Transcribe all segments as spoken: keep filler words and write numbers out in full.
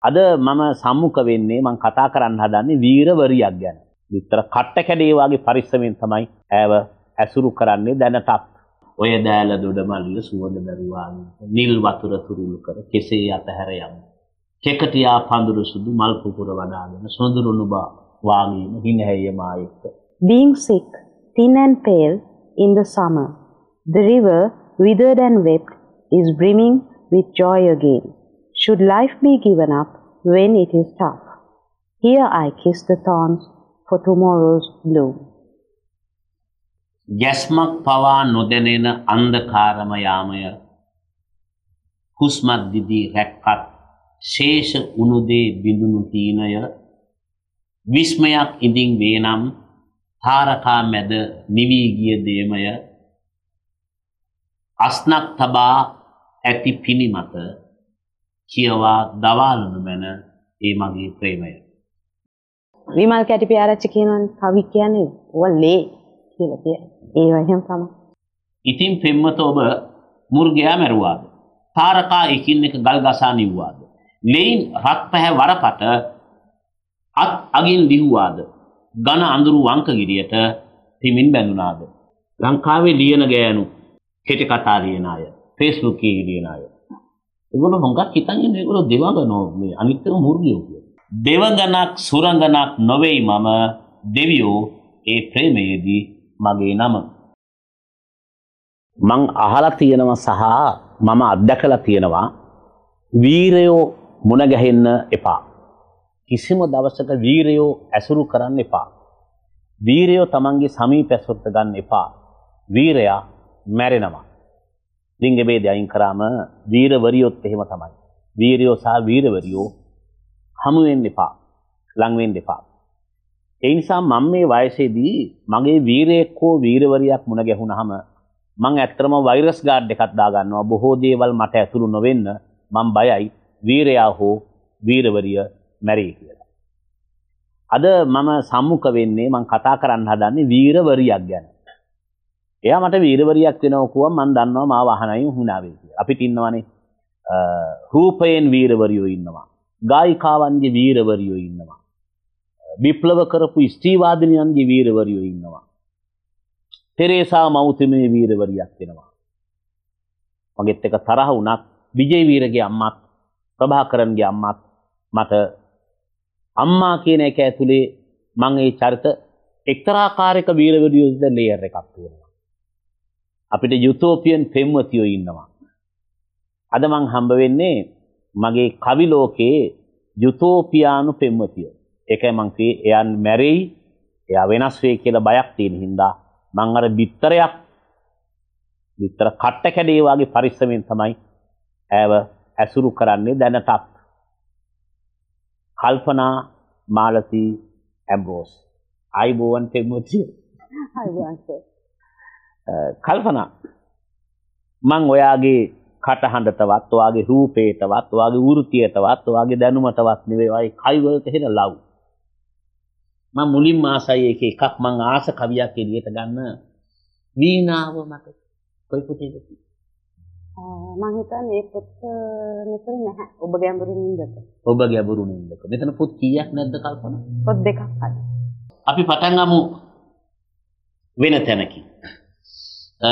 අද මම සම්මුඛ වෙන්නේ මම කතා කරන්න හදන්නේ වීරවරියක් ගැන. විතර කට්ට කැඩේ වගේ පරිස්සමෙන් තමයි ඇව ඇසුරු කරන්නේ දැනටත්. ඔය දෑල දොඩමල්ල සුවඳ දරුවා නිල් වතුර තුරුළු කර කෙසේ අතහැර යමු. කෙකටියා පඳුරු සුදු මල් පුපුර වඩාගෙන සොඳුරුණු බා වාගීම හිනහැය මායෙක්ක. Being sick, thin and pale in the summer, the river, withered and wept, is brimming with joy again. Should life be given up when it is tough? Here I kiss the thorns for tomorrow's bloom. ගැස්මක් පවා නොදැනෙන අන්ධකාරම යාමය හුස්මත් දිදී රැක්කත් ශේෂ උනුදේ බිඳුණු තීනය විස්මයක් ඉදින් වේනම් තාරකා මැද නිවී ගිය දේමය අස්නක් තබා ඇති පිණි මත කියවා දවාලනු මැන ඒ මගේ ප්‍රේමය. විමල් කැටිපේ ආරච්චි කියනවනේ කවි කියන්නේ ඔවලේ කියලා කියන්නේ. ඒ වගේම තමයි. ඉතින් පෙම්මත ඔබ මුර්ගයා මැරුවාද? තාරකා එකින් එක ගල් ගසා නිව්වාද? ලෙයින් රත් පැහැ වරපට අත් අගින් දිහුවාද? ඝන අඳුරු වංකගිරියට තිමින් බැඳුනාද? ලංකාවේ ලියන ගෑනු කෙටි කතා ලියන අය, Facebook එකේ ලියන අය. ඒගොල්ලෝ හොඟක් හිතන්නේ මේගොල්ලෝ දෙවඟනෝ මේ අනිත් එක මුර්ගියෝ කියලා. දෙවඟනක් සුරංගනක් නොවේයි මම දෙවියෝ ඒ ප්‍රේමයේදී මගේ නම. මං අහලා තියෙනවා සහ මම අත්දැකලා තියෙනවා වීරයෝ මුණ ගැහෙන්න එපා. කිසිම දවසක වීරයෝ ඇසුරු කරන්න එපා. වීරයෝ තමන්ගේ සමීප ඇසුරට ගන්න එපා. වීරයා මැරෙනවා. ලිංග ભેදය අයින් කරාම වීරවරියොත් එහෙම තමයි. වීරයෝ සහ වීරවරියෝ හමු වෙන්න එපා. ලං වෙන්න එපා. ඒ නිසා මම මේ වයසේදී මගේ වීරයෙක් හෝ වීරවරියක් මුණ ගැහුණාම මම ඇත්තටම වෛරස් ගාඩ් එකක් දා ගන්නවා. බොහෝ දේවල් මට ඇතුළු නොවෙන්න මම බයයි වීරයා හෝ වීරවරිය මැරෙයි කියලා. අද මම සම්මුඛ වෙන්නේ මම කතා කරන්න හදන්නේ වීරවරියක් ගැන. එයා මට වීරවරියක් වෙනවා කිව්වම මම දන්නවා මාව අහනයින් හුණා වෙයි කියලා. අපිට ඉන්නවනේ රූපයෙන් වීරවරියෝ ඉන්නවා. ගායිකාවන්ගේ වීරවරියෝ ඉන්නවා. විප්ලව කරපු ස්ත්‍රීවාදිනියන්ගේ වීරවරියෝ ඉන්නවා. තෙරේසා මවුතුමේ වීරවරියක් වෙනවා. මගෙත් එක තරහ වුණත් විජේ වීරගේ අම්මත් ප්‍රභාකරන්ගේ අම්මත් මට අම්මා කියන එක ඇතුලේ මම ඒ චරිත එක්තරා කාර්යක වීරවරියෝද ලේයර් එකක් තියෙනවා. අපිට යුටෝපියන් පෙම්වතියෝ ඉන්නවා. අද මං හම්බ වෙන්නේ මගේ කවි ලෝකයේ යුටෝපියානු පෙම්වතියෝ. ඒකයි මං කියේ එයා මැරෙයි, එයා වෙනස් වෙයි කියලා බයක් තියෙන හින්දා මං අර බිත්තරයක් බිත්තර කට්ට කැඩේ වගේ පරිස්සමෙන් තමයි ඇව ඇසුරු කරන්නේ දැනටත්. කල්පනා මාලති ඇම්බ්‍රෝස් ආයිබෝවන් පෙම්වතිය. ආයිබෝවන් සර්. කල්පනා මං ඔයාගේ කටහඬටවත් ඔයාගේ රූපේටවත් ඔයාගේ වෘත්තියටවත් ඔයාගේ දැනුමටවත් නෙවෙයි ඔය කයි වලට හෙන ලව්. මම මුලින්ම ආසයි එක එකක් මං ආස කවියක් එළියට ගන්න වීණාව මට කොයි පොතේද? මම හිතන්නේ පොත මෙතන නැහැ. ඔබ ගැඹුරු නින්දක. ඔබ ගැඹුරු නින්දක. මෙතන පොත් කීයක් නැද්ද කල්පනා? පොත් දෙකක් අද. අපි පටන් ගමු වෙන තැනකින්. අ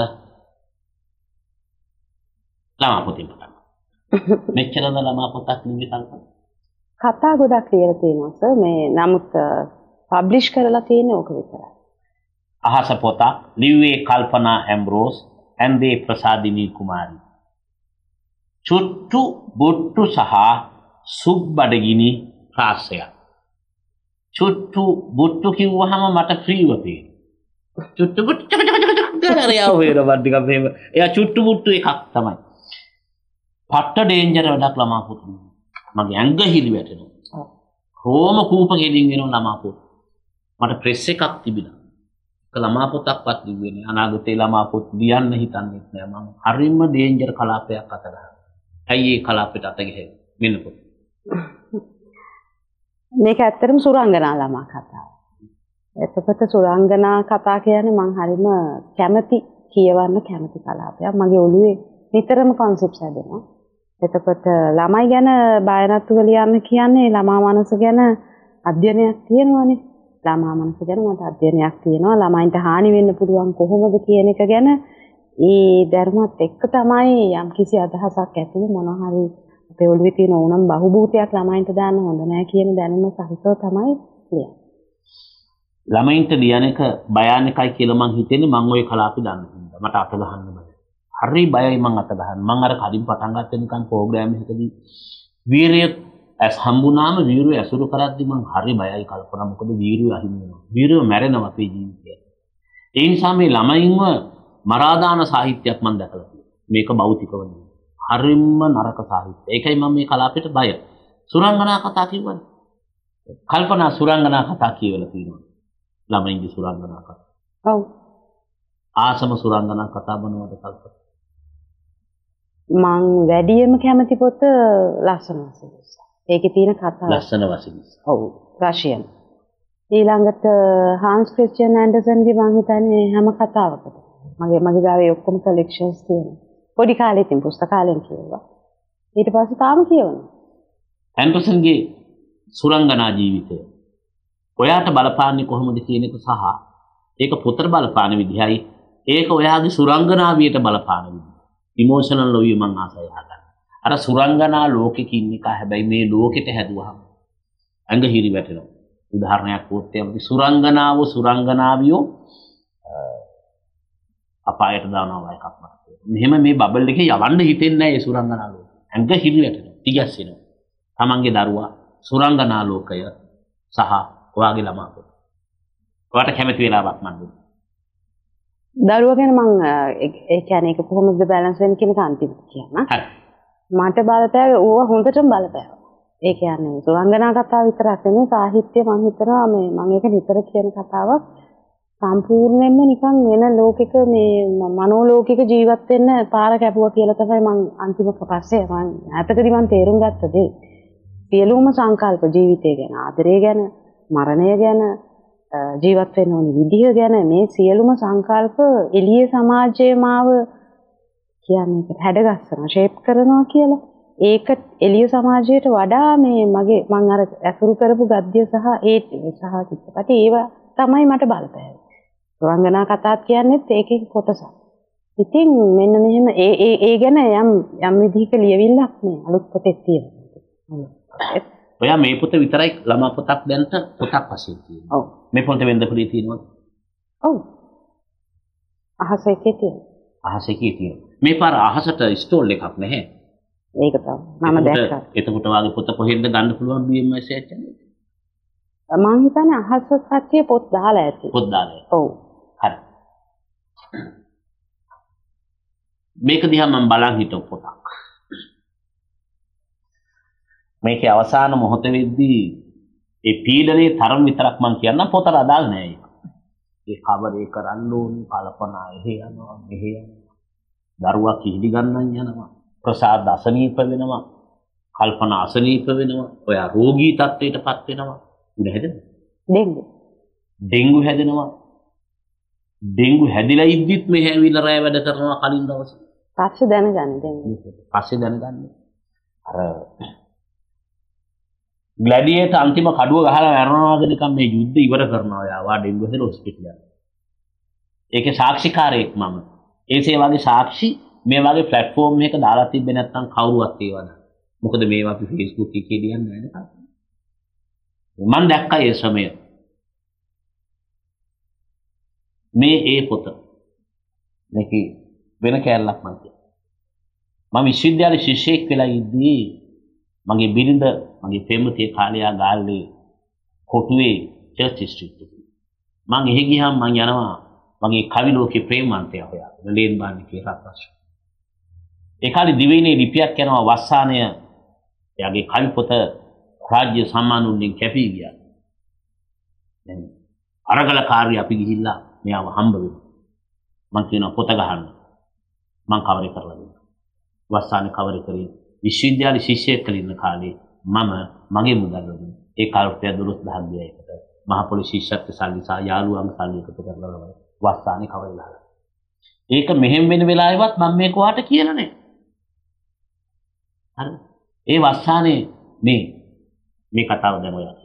ළමා පොතින් පටන් ගමු. මෙච්චරද ළමා පොතක් නෙමෙයි කල්පනා. කතා ගොඩක් ලියලා තියෙනවා සර්. මේ නමුත් පබ්ලිෂ් කරලා තියෙන්නේ ඕක විතරයි. අහස පොතක් ලිව්වේ කල්පනා ඇම්බ්‍රෝස් ඇන්දේ ප්‍රසාදිනී කුමාරි. චුට්ටු බොට්ටු සහ සුබ්බඩගිනි රාසයක්. චුට්ටු බොට්ටු කිව්වහම මට ෆ්‍රීව පේනවා. චුට්ටු බොට්ටු කරරියාව වේරවත් ටිකක් මෙහෙම. එයා චුට්ටු බොට්ටු එකක් තමයි. පට්ට ඩේන්ජර් වැඩක් ළමා පුතු. මගේ ඇඟ හිලි වැටෙනවා. රෝම කූප ගෙලින් වෙන ළමා පුතු. මට ප්‍රෙස් එකක් තිබිලා. ඒක ළමා පොතක්වත් ලිව්වේ නෑ. අනාගතේ ළමා පොත් ලියන්න හිතන්නේ නෑ මම. හරිම ඩේන්ජර් කලාපයක් අතර. ඇයි ඒ කලාපෙට අත ගහන්නේ? මෙන්න පොත. මේක ඇත්තටම සුරංගනා ළමා කතාව. එතකොට සුරංගනා කතා කියන්නේ මම හරිම කැමති කියවන්න කැමති කලාපයක්. මගේ ඔළුවේ නිතරම concepts හැදෙනවා. එතකොට ළමයි ගැන බයනත්තුක ලියන්න කියන්නේ ළමා මනස ගැන අධ්‍යයනයක් තියෙනවානේ. ළමා මනස ගැන මට අධ්‍යයනයක් තියෙනවා. ළමයින්ට හානි වෙන්න පුළුවන් කොහොමද කියන එක ගැන ඒ ධර්මත් එක්ක තමයි යම් කිසි අදහසක් ඇතුළු මොනවා හරි අපේ ඔළුවේ තියෙන ඕනම බහුභූතයක් ළමයින්ට දාන්න හොඳ නැහැ කියන දැනුම සහිතව තමයි ලියන්නේ. ළමයින්ට ලියන එක භයානකයි කියලා මං හිතන්නේ මං ওই කලාපි දන්න හින්දා. මට අත ගහන්න බෑ. හරි බයයි මං අත ගහන්න. මං අර කලින් පටන් ගත්ත නිකන් ප්‍රෝග්‍රෑම් එකකදී වීරිය ඇස් හම්බුනාම වීරිය ඇසුරු කරද්දි මං හරි බයයි කල්පනා. මොකද වීරිය අහිමි වෙනවා. වීරිය මැරෙනවා අපේ ජීවිතේ. ඒ නිසා මේ ළමයින්ව මරාදාන සාහිත්‍යයක් මං දැකලා තියෙනවා. මේක භෞතිකව නෙවෙයි. හරිම නරක සාහිත්‍ය. ඒකයි මම මේ කලාපයට බය. සුරංගනා කතා කියවනේ. කල්පනා සුරංගනා කතා කියවලා තියෙනවා. ළමයින්ගේ සුරංගනා කතා. ඔව්. ආසම සුරංගනා කතා බනවද කල්පනා? මං වැඩියෙන්ම කැමති පොත ලස්සන වසිලිස. ඒකේ තියෙන කතා ලස්සන වසිලිස. ඔව් රෂියන්. ඊළඟට හාන්ස් ක්‍රිස්ටියන් ඇන්ඩර්සන්ගේ මං හිතන්නේ හැම කතාවකට මගේ මගේ ගාවේ ඔක්කොම කලෙක්ෂන්ස් තියෙනවා. පොඩි කාලේ තින් පුස්තකාලෙන් කියවුවා. ඊට පස්සේ තාම කියවනවා. ඇන්ඩර්සන්ගේ සුරංගනා ජීවිතය ඔයාට බලපාන්නේ කොහොමද කියන එක සහ ඒක පොතට බලපාන විදිහයි ඒක ඔයාගේ සුරංගනාවියට බලපාන විදිහ. ඉමෝෂනල් ලොවිය මං ආසයි හදන්න. අර සුරංගනා ලෝකෙක ඉන්න එක හැබැයි මේ ලෝකෙට හැදුවහම ඇඟ හිරි වැටෙනවා. උදාහරණයක් වුත් අපි සුරංගනාව සුරංගනාවියෝ අපායට දානවා එකක් මත. මෙහෙම මේ බබල් එකේ යවන්න හිතෙන්නේ නැහැ ඒ සුරංගනා ලෝකෙ. ඇඟ හිරි වැටෙනවා. තිගැස්සෙනවා. තමන්ගේ දරුවා සුරංගනා ලෝකය සහ ඔයාගේ ළමා පොත. ඔයාට කැමති වෙලාවක් මන් දුන්නා. දරුවා ගැන මං ඒ කියන්නේ ඒක කොහොමද බැලන්ස් වෙන්නේ කියන එක අන්තිමට කියන්න. හරි. මට බලපෑවේ ඕවා හොඳටම බලපෑවා. ඒ කියන්නේ සුරංගනා කතාව විතරක් නෙමෙයි සාහිත්‍ය මං හිතනවා මේ මම ඒක නිතර කියන කතාවක් සම්පූර්ණයෙන්ම නිකන් වෙන ලෝකෙක මේ මනෝ ලෝකෙක ජීවත් වෙන්න පාර කැපුවා කියලා තමයි මං අන්තිම පස්සේ මං ඈතකදී මං තේරුම් ගත්ත දේ. සියලුම සංකල්ප ජීවිතය ගැන, ආදරය ගැන, මරණය ගැන, ජීවත් වෙන්න ඕනි විදිහ ගැන මේ සියලුම සංකල්ප එළියේ සමාජයේ මාව කියන්නේ ඒකට හැඩගස්සනවා, ෂේප් කරනවා කියලා. ඒක එළිය සමාජයට වඩා මේ මගේ මං අර ඇසුරු කරපු ගද්‍ය සහ ඒ සහ චිත්‍රපටි ඒවා තමයි මට බලපෑවේ. සුරංගනා කතාත් කියන්නේත් ඒකේ කොටසක්. ඉතින් මෙන්න මෙහෙම ඒ ඒ ඒ ගැන යම් යම් විදිහක ලියවිල්ලක් මේ අලුත් පොතේ තියෙනවා. ඔයා මේ පොත විතරයි ළමා පොතක් දැනට පොතක් වශයෙන් තියෙනවා. ඔව්. මේ පොතේ වෙන්ද පුරේ තියෙනවද? ඔව්. අහසේ තියෙනවා. අහසේ තියෙනවා. මේ පාර අහසට ස්ටෝල් එකක් නැහැ. ඒක තමයි මම දැක්කා. එතකොට වාගේ පොත කොහෙන්ද ගන්න පුළුවන් බී එම් එස් එකක් කියන්නේ? මම හිතන්නේ අහස කට්ටිය පොත් දාලා ඇති. පොත් දාලා. ඔව්. හරි. මේක දිහා මම බලන් හිටව පොතක්. මේකේ අවසාන මොහොත වෙද්දී ඒ පීඩනයේ තරම් විතරක් මම කියන්නම් පොතට අදාළ නෑ ඒක. ඒ කවර් එක කරන්න ඕනේ කල්පනා එහෙ යනවා මෙහෙ යනවා. දරුවා කිහිලි ගන්නන් යනවා. ප්‍රසාද අසනීප වෙනවා. කල්පනා අසනීප වෙනවා. ඔයා රෝගී තත්ත්වයටපත් වෙනවා. උඩ හැදෙනවා. ඩෙන්ගු. ඩෙන්ගු හැදෙනවා. ඩෙන්ගු හැදිලා ඉද්දිත් මෙහෙ ඇවිල්ලා රැය වැඩ කරනවා කලින් දවසේ. පස්සේ දැනගන්න ඩෙන්ගු. පස්සේ දැනගන්න. අර ග්ලැඩියේටර් අන්තිම කඩුව ගහලා මරනවා වගේ නිකන් මේ යුද්ධ ඉවර කරනවා යාවා ඩෙන්ගු හැදලා හොස්පිටල් යනවා. ඒකේ සාක්ෂිකාරයෙක් මම. ඒසේ වගේ සාක්ෂි මේ වගේ platform එකක දාලා තිබ්බේ නැත්නම් කවුරුවත් ඒවද? මොකද මේවා අපි Facebook එකේ ලියන්නේ නැහැ නේද? මම දැක්කා ඒ සමය. මේ ඒ පොත. මේක වෙන කැලලක් මම කියනවා. මම විශ්වවිද්‍යාලේ ශිෂ්‍යයෙක් වෙලා ඉද්දී මගේ බිරිඳ මගේ ප්‍රේමතිය කාලයා ගාල්ලේ කොටුවේ චර්ච් ස්ට්‍රීට් එකේ. මම එහෙ ගියාම මම යනවා මගේ කවි ලෝකේ ප්‍රේමාන්තය හොයාගෙන ලේන් බාන්නේ කියලා රත්නශ්‍රී. ඒ කාලේ දිවයිනේ ලිපියක් යනවා වස්සානය එයාගේ කවි පොත රාජ්‍ය සම්මාන වලින් කැපී ගියා. දැන් අරගල කාර්ය අපි ගිහිල්ලා මෙයාව හම්බ වෙනවා. මම කියනවා පොත ගහන්න. මම කවරේ කරලා දෙන්නම්. වස්සානේ කවරේ කරේ විශ්වවිද්‍යාලේ ශිෂ්‍යයෙක් කලින් කාලේ මම මගේ මුදල් වලින් ඒ කාර්යය දොළොස් දහයක් ගියයිකට මහ පොළොස් ශිෂ්‍යත්ව සල්ලි සහ යාළුවාම සල්ලි එකතු කරලා වස්සානේ කවරේ ගහලා. ඒක මෙහෙම වෙන වෙලාවෙවත් මම මේක ඔයාට කියලා නැහැ. හරි. ඒ වස්සානේ මේ මේ කතාව දැන් ඔයාලා.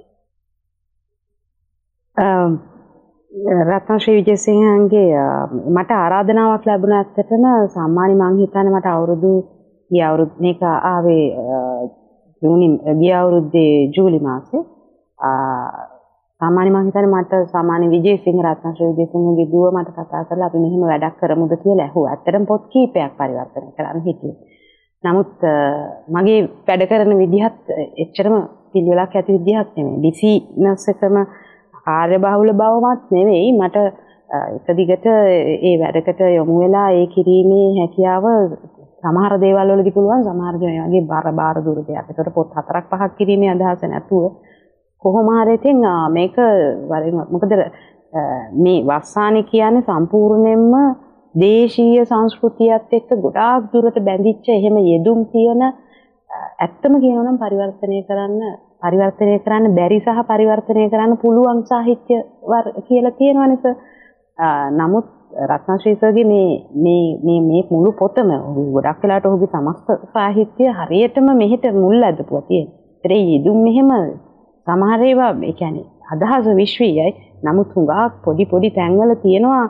රත්න ශ්‍රී විජේසිංහන්ගේ මට ආරාධනාවක් ලැබුණා ඇත්තටම සාමාන්‍ය මං හිතන්නේ මට අවුරුදු ගිය අවුරුදු මේක ආවේ ජූනි ගිය අවුරුද්දේ ජූලි මාසේ සාමාන්‍ය මං හිතන්නේ මට සාමාන්‍ය විජේසිංහ රත්න ශ්‍රී විජේසිංහගේ දුව මට කතා කරලා අපි මෙහෙම වැඩක් කරමුද කියලා ඇහුවා. ඇත්තටම පොත් කීපයක් පරිවර්තනය කරන්න හිටියේ. නමුත් මගේ වැඩ කරන විදිහත් එච්චරම පිළිවෙලක් ඇති විදිහක් නෙමෙයි. බිසිනස් එකම කාර්යබහුල බවමත් නෙවෙයි මට එක දිගට ඒ වැඩකට යොමු වෙලා ඒ කිරීමේ හැකියාව සමහර දේවල් වලදී පුළුවන් සමහර දේ වගේ බාර බාර දුර දෙයක්. ඒකට පොත් හතරක් පහක් කිරීමේ අදහස නැතුව කොහොම හරි ඉතින් මේක මොකද මේ වස්සානේ කියන්නේ සම්පූර්ණයෙන්ම දේශීය සංස්කෘතියත් එක්ක ගොඩාක් දුරට බැඳිච්ච එහෙම යෙදුම් තියෙන ඇත්තම කියනවා නම් පරිවර්තනය කරන්න පරිවර්තනය කරන්න බැරි සහ පරිවර්තනය කරන්න පුළුවන් සාහිත්‍ය කියලා තියෙනවනේ සර්. නමුත් රත්නශ්‍රී සර්ගේ මේ මේ මේ මේ මුළු පොතම ගොඩක් වෙලාට ඔහුගේ සමස්ත සාහිත්‍ය හරියටම මෙහෙට මුල් ඇදපුවා තියෙනවා. ඒ යෙදුම් මෙහෙම සමහර ඒවා ඒ කියන්නේ අදහස විශ්වීයයි. නමුත් හුඟක් පොඩි පොඩි තැන්වල තියෙනවා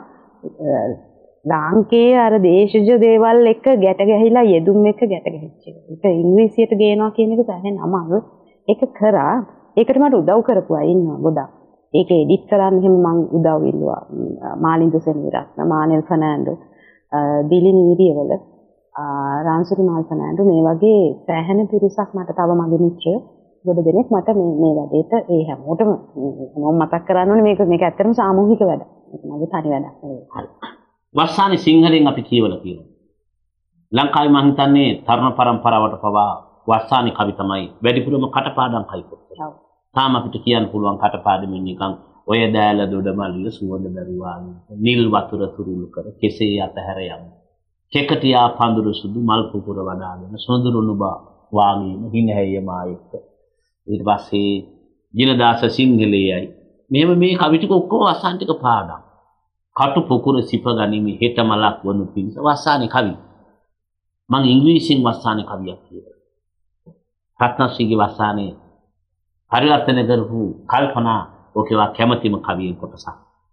ලාංකේය අර දේශජ දේවල් එක්ක ගැට ගැහිලා යෙදුම් එක්ක ගැට ගැහිච්ච එක. ඒක ඉංග්‍රීසියට ගේනවා කියන එක සෑහෙන අමාරුයි. ඒක කරා ඒකට මට උදව් කරපු අය ඉන්නවා ගොඩක්. ඒක එඩිට් කරන්න එහෙම මම උදව් ඉල්ලුවා. මාලින්ද සෙනවිරත්න, මානෙල් ෆර්නෑන්ඩෝ, දිලිනි ඉරියවල, රාන්සිරි මාල් ෆර්නෑන්ඩෝ මේ වගේ සෑහෙන පිරිසක් මට තව මගේ මිත්‍රයෝ ගොඩ දෙනෙක් මට මේ මේ වැඩේට ඒ හැමෝටම මම මතක් කරන්න ඕනේ මේක මේක ඇත්තටම සාමූහික වැඩක්. මේක මගේ තනි වැඩක් නෙවෙයි. හරි. වස්සානේ සිංහලෙන් අපි කියවලා තියෙනවා. ලංකාවේ මම හිතන්නේ තරුණ පරම්පරාවට පවා වස්සානේ කවි තමයි වැඩිපුරම කටපාඩම් කයි පොත්. ඔව්. තාම අපිට කියන්න පුළුවන් කටපාඩමින් නිකන් ඔය දෑල දොඩමල්ල සුවඳ දරුවා නිල් වතුර තුරුළු කර කෙසේ අතහැර යමු. කෙකටියා පඳුරු සුදු මල් පුපුර වඩාගෙන සොඳුරුණු වාගේම හිනහැය මායෙක්ක. ඊට පස්සේ ජිනදාස සිංහලයේයි. මෙහෙම මේ කවි ටික ඔක්කොම වස්සාන ටික පාඩම්. කටු පුකුර සිප ගනිමි හෙට මලක් වනු පිණිස වස්සානේ කවි. මම ඉංග්‍රීසියෙන් වස්සානේ කවියක් කියනවා. රත්නශ්‍රීගේ වස්සානේ පරිවර්තන කරපු කල්පනා ඔකේවා කැමැතිම කවියෙන් කොටසක්.